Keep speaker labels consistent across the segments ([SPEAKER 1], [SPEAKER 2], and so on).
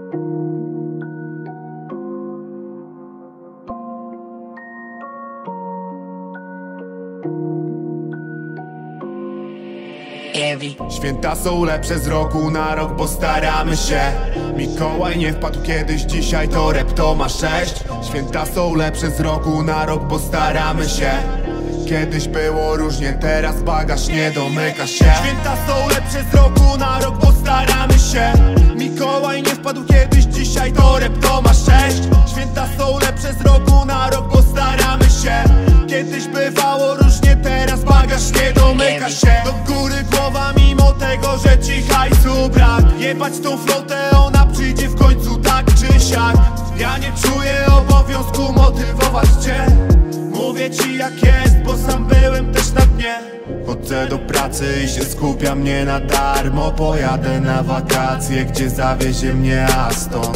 [SPEAKER 1] Święta są lepsze z roku na rok, bo staramy się. Mikołaj nie wpadł kiedyś, dzisiaj to rap to ma 6. Święta są lepsze z roku na rok, bo staramy się. Kiedyś było różnie, teraz bagaż nie domyka się. Święta są lepsze z roku na rok, bo staramy się. Mikołaj nie wpadł kiedyś, dzisiaj to rap to ma 6. Święta są lepsze z roku na rok, bo staramy się. Kiedyś bywało różnie, teraz bagaż nie domyka się. Do góry głowa mimo tego, że ci hajsu brak. Jebać tą flotę, ona przyjdzie w końcu tak czy siak. Ja nie czuję obowiązku motywować cię. Mówię ci jak jest, bo sam byłem też na dnie. Chodzę do pracy i się skupiam nie na darmo. Pojadę na wakacje, gdzie zawiezie mnie Aston.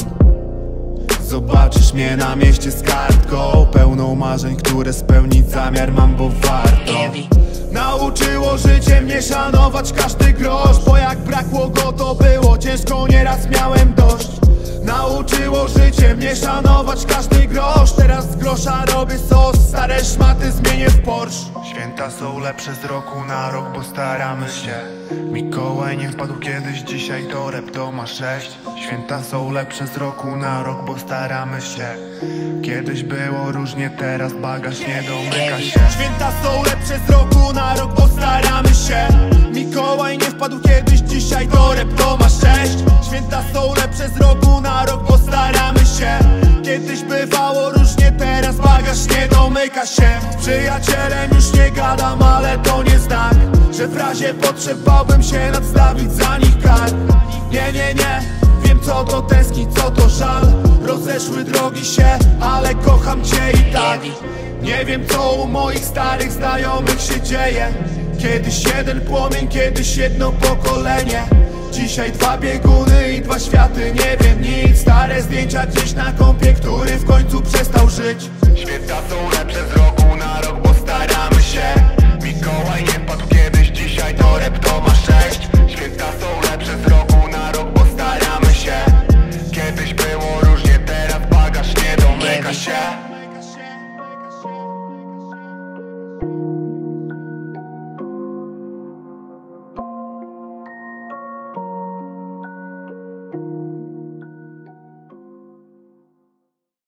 [SPEAKER 1] Zobaczysz mnie na mieście z kartką pełną marzeń, które spełnić zamiar mam, bo warto. Nauczyło życie mnie szanować każdy grosz, bo jak brakło go to było ciężko, nieraz miałem dość. Nauczyło życie mnie szanować każdy grosz, teraz z grosza robię sos, stare szmaty zmienię w Porsche. Święta są lepsze z roku na rok, bo staramy się. Mikołaj nie wpadł kiedyś, dzisiaj to rap to ma 6. Święta są lepsze z roku na rok, bo staramy się. Kiedyś było różnie, teraz bagaż nie domyka się. Święta są lepsze z roku na rok, bo staramy się. Mikołaj nie wpadł kiedyś, dzisiaj to rap to ma 6. Święta są lepsze z roku na rok, bo staramy się. Kiedyś bywało różnie, teraz bagaż nie domyka się. Z przyjacielem już nie gadam, ale to nie znak, że w razie potrzeb bałbym się nadstawić za nich kark. Nie, nie, nie, wiem co to tęskni, co to żal. Rozeszły drogi się, ale kocham cię i tak. Nie wiem co u moich starych znajomych się dzieje. Kiedyś jeden płomień, kiedyś jedno pokolenie. Dzisiaj dwa bieguny i dwa światy, nie wiem nic. Stare zdjęcia gdzieś na kompie, który w końcu przestał żyć. Święta są lepsze z roku